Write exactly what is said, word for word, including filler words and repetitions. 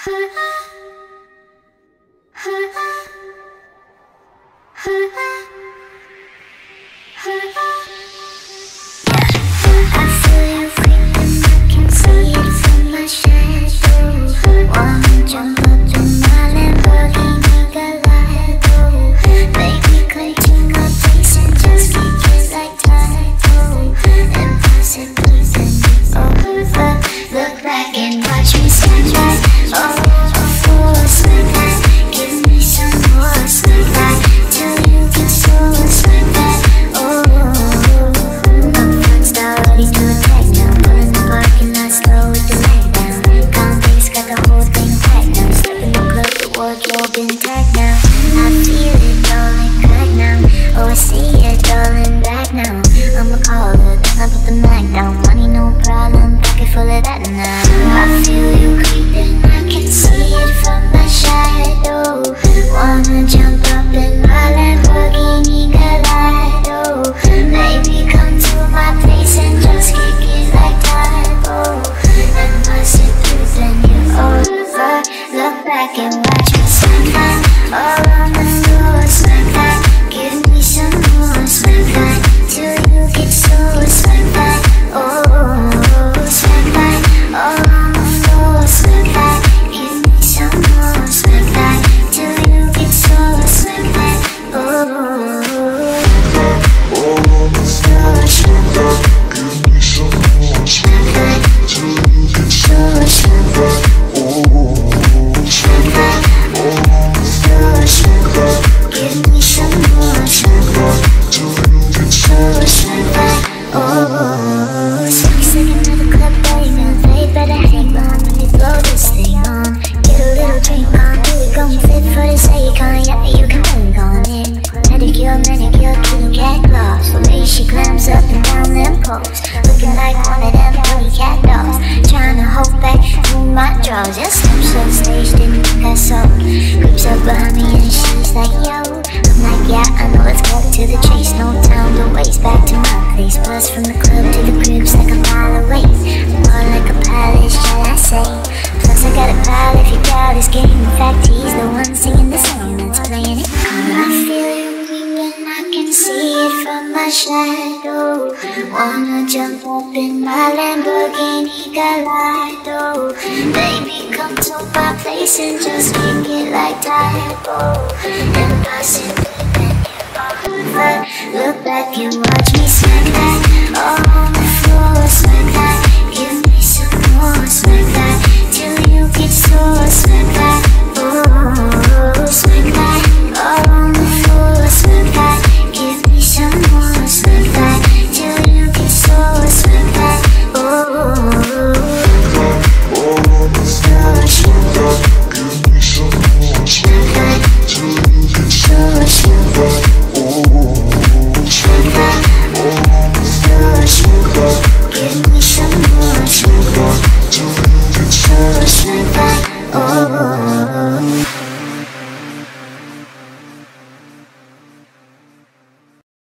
Just steps on stage, didn't think I saw. Creeps up behind me and she's like, yo. I'm like, yeah, I know, let's cut to the chase. No time to waste, back to my place. Plus from the club to the crib's like a mile away. More like a palace, shall I say. Plus I got a pal if you doubt his game. In fact, he's the one singing the song that's playing it. I feel you creeping, I can see it from my shadow. Wanna jump up in my Lamborghini Gallardo. Baby, come to my place and just kick it like Tybo. And possibly then you're over. Look back and watch me smack that all on the floor.